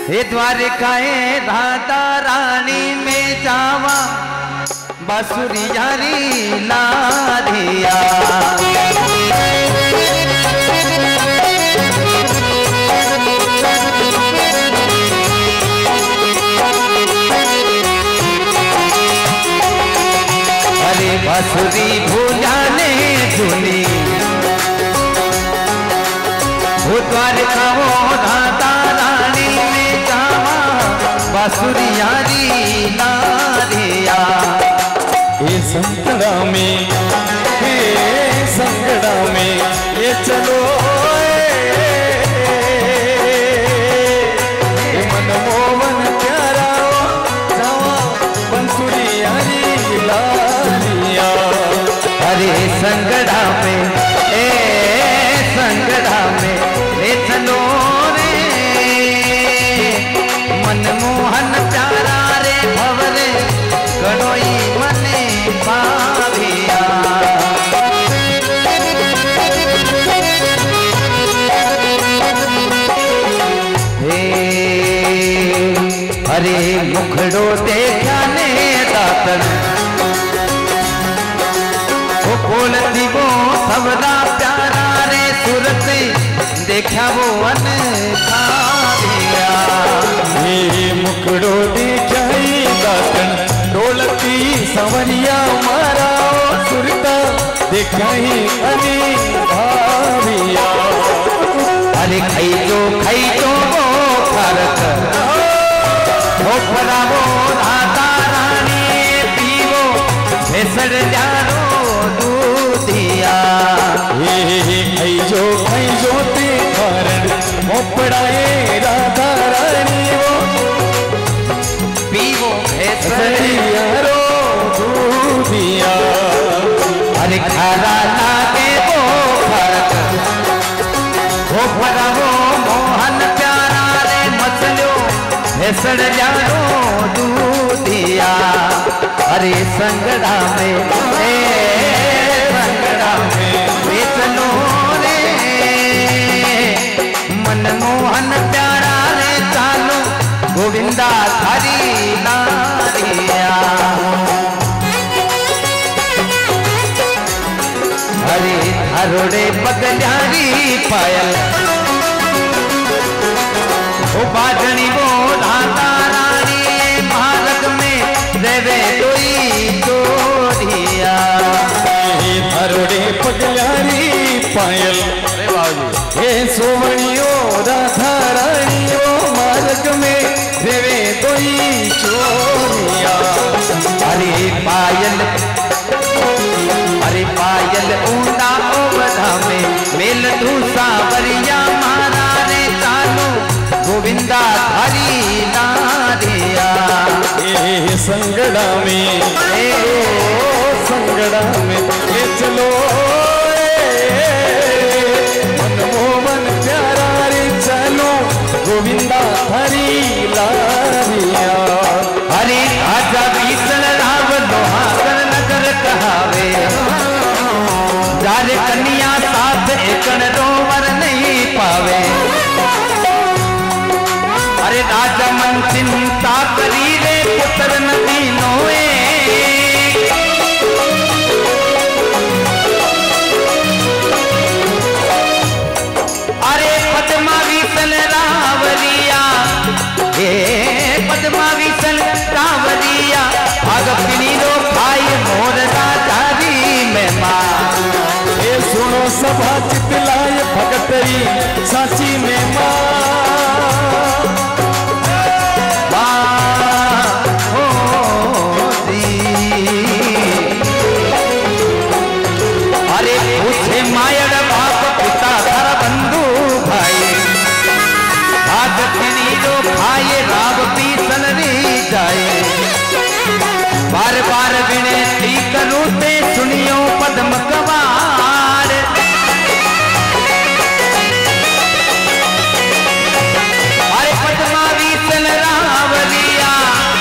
हे द्वारकाए राधा रानी में जावा बांसुरी यारी लारिया। अरे बांसुरी भूलाने धुनी वो द्वारका वो राधा रानी में जावा बांसुरी यारी लारिया। हे संकड़ा में ये चलो मनमोहन प्यारा जावा बांसुरी यारी लारिया। अरे संगड़ा में ले चलो रे मनमोहन प्यारा रे भवरे गणोई मने पाविया। हे अरे मुखड़ो देखा ने दातन वो बोलती वो सबरा प्यारा रे सूरत देखा वो अन खारिया। हे मुखड़ो देखा दातन डोलती संवरिया मारा सुरता देखा ही अनी भाविया। अरे खाई जो वो फरक वो फरा वो राधा रानी पीवो भेसड़ जारो दूधिया। खाई जो ते कारण मोपड़ाए राधा रानी वो पीवो भेसड़ यारो दूधिया। अरे खारा लागे वो फरक वो फरा वो मोहन प्यारा रे मचलो भेसड़ जारो दूधिया। अरे संगड़ा में चलो रे मनमोहन प्यारा रे चालो गोविंदा थारी नारिया। अरे हरोड़े बदल्यारी पायल वो बाजनी वो राधा रानी मार्ग में देवे कोई चोरिया। हरोड़े पगलारी पायल हे सोवणियो राधा रानियो मार्ग में देवे कोई चोरिया। अरे पायल ऊंडा ओवधा में मेल दूसा वरिया मारा रे चालो गोविंदा हरी नारिया। संगड़ा में ये चलो मनमोहन प्यारा रे चलो गोविंदा हरी लारिया। हरे आजा बीसन राव लोहागर नगर कहावे जारे कन्या साथ एकन रोवर नहीं पावे। अरे राजा मन चिंता करी रे पुत्र नदी नोए। अरे पद्मा विसल रावरिया हे पद्मा विसल रावरिया भगपिनी रो भाई मोर राजारी में मां। ये सुनो सभा चितलाय भगतरी साची में मां। अरे पूछे मायर बाप पिता धर बंधु भाई भागपिनी रो भाई राव पीसल री जाए। बार बार विनती करूं ते सुनियो पद्म कवार। अरे पद्मा विसल रावलिया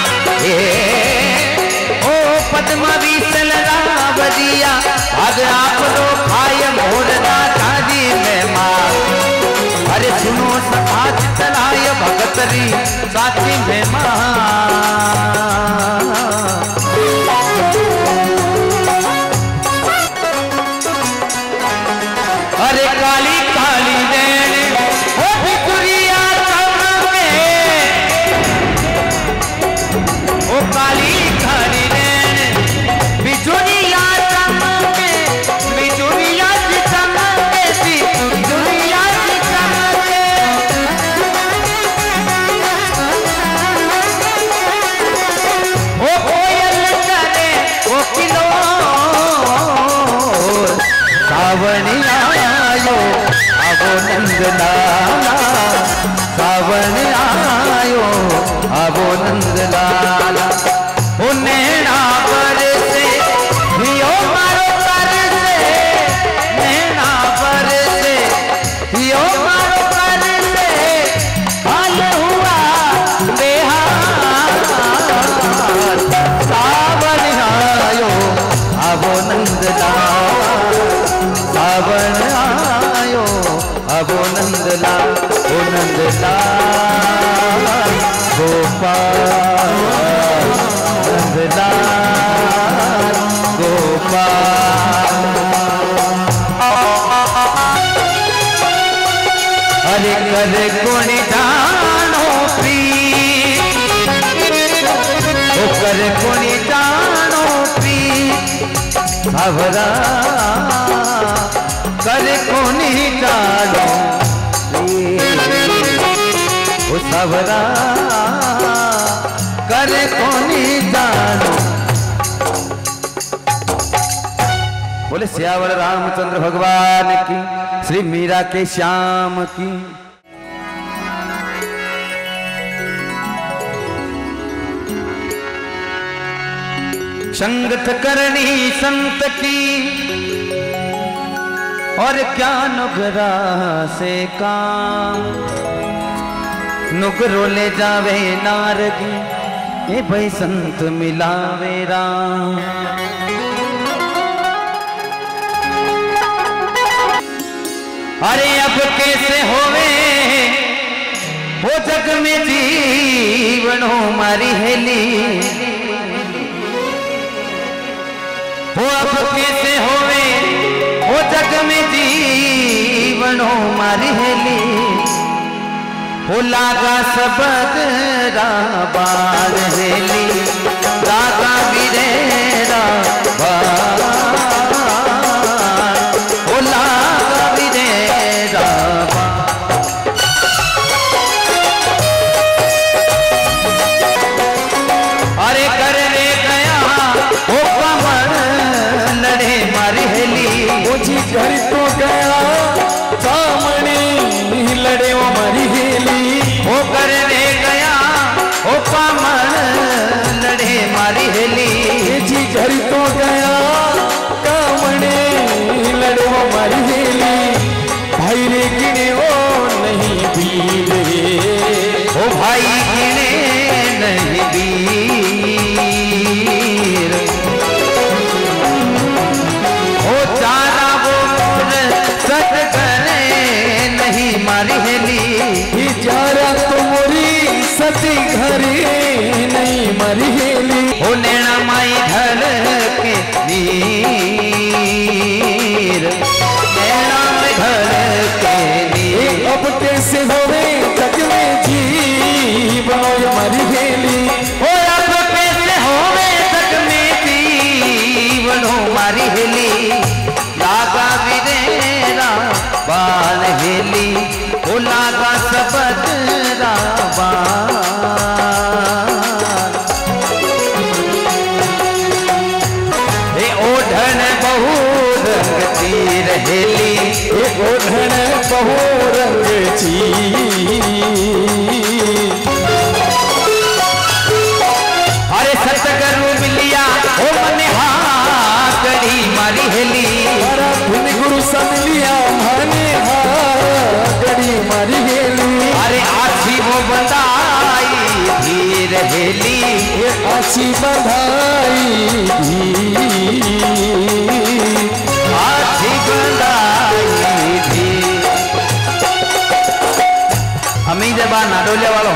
ओ पद्मा विसल रावलिया अग आप लो भाई मोर राजाजी में मां। अरे सुनो सभा चितलाय भगतरी नंद लाला, सावन आयो आवो नंद लाला। ओ नैना बरसे यो मारो करसे, नैना बरसे यो मारो करसे, हाल हुआ बेहाल, सावन आयो आवो नंद लाला, सावन आयो आवो नंद लाला। ओ नंद लाला गोपाल, नंद लाल गोपाल। अरे कर गुण जानो प्रीत, ओ कर गुण जानो प्रीत, सावरा कर गुण जानो प्रीत, ओ सावरा कर गुण जानो। बोले सियावर रामचंद्र भगवान की, श्री मीरा के श्याम की। संगत करनी संत की, और क्या नुगरा से काम, नुगरो ले जावे नारगी, ए भाई संत मिलावे राम। अरे अब कैसे होवे वो जग में जीवन हो मारी हेली, वो अब कैसे होवे वो जग में जीवन हो मारी हेली। वो लागा सबद राबाल हेली, लागा बिरेरा बाल, वो लागा बिरेरा बाल। अरे करने गया वो कमर लड़े मारी हेली, वो जी घर तो गया सामने लड़े वो मारी हेली। वो करने गया वो कमर लड़े मारी हेली, ये जी घर तो गया कामने लड़े वो मारी हेली। भाई रे गिने वो नहीं भीड़ रे, ओ भाई गिने नहीं वीर, ओ चारा वो सत करे नहीं मारी हेली। ये जारा तो मोरी सती घरे नहीं मरी हेली। ओ नैना माई ढल के नीर, नैना में ढल के नीर। अब कैसे होवे जग में जीवन मरी हेली। ओ अब कैसे होवे जग में जीवन हो मारी हेली, लागा विरेरा बाल हेली, ओ लागा सबद राबाल। ए ओढ़न बहु रंग तीर हेली, ए ओढ़न बहु रंग ची। अरे सतगुरु मिलिया ओ मनिहा कड़ी मारी हेली, गुरु सन लिया माने गड़ी मारी हेली। अरे आछी वो बंधाई धीर हेली, ये आछी बंधाई आछी बंधाई धीर। हमी जबा नाडोले वालों,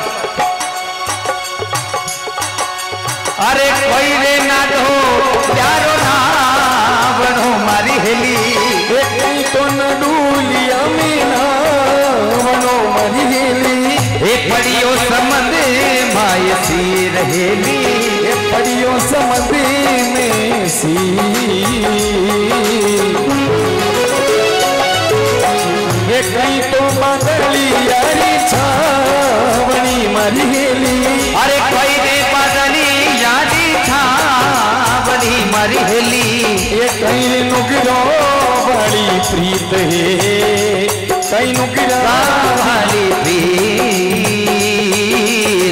अरे कोई रे नाडो प्यारो ना बनो मारी हेली, तो न डूलिया मीना बनो मारी हेली। एक पड़ियो समंद माय सी रहेली, ये पड़ियो समंद में सी। ये कहीं तो बदली यारी छावनी मारी हेली। अरे कोई रे बदली यारी छावनी मारी हेली। ये कहीं नुगरो बड़ी प्रीत है कहीं नुकरा वाली पीर।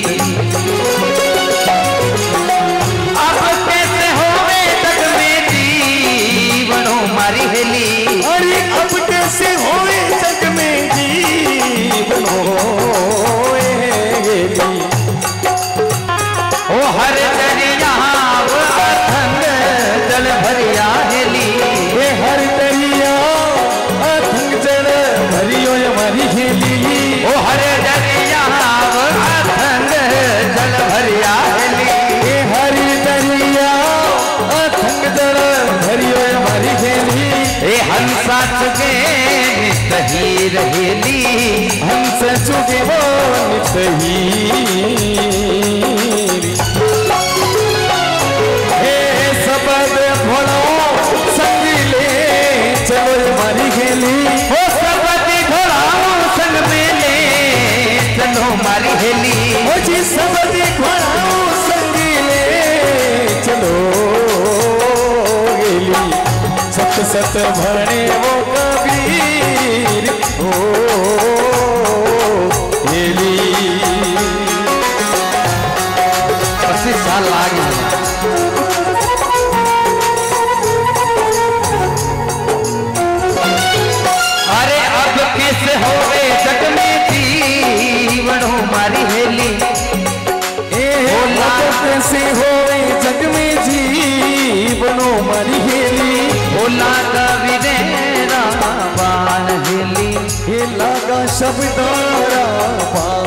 अब कैसे होवे तक में जीवनों मारी हेली। अरे अब कैसे होवे जग में जीवन होएगी। ओ हर दरिया अथंग जल भरिया हेली। ये हर दरिया अथंग जल भरियो हमारी हेली। ओ हर दरिया अथंग जल भरिया हेली। ये हर दरिया अथंग जल भरियो हमारी हेली। ए हंसा चुके नित ही रहेली। हंस चुके वो नित ही। हे सबद घोड़ो संग ले चलो हमारी हेली। ओ सबदी घोड़ाओं संग में ले चलो मारी हेली। ओ जी सबदी घोड़ो संग ले चलो हेली। सत सत भणे वो कबीर ओ हेली। 25 साल लागे। अरे अब कैसे होवे जग में जीवन हमारी हेली। कैसे होवे जग में जीवनो मारी हेली। ओला कविरेरा बान हेली। हे लागा शब्दारा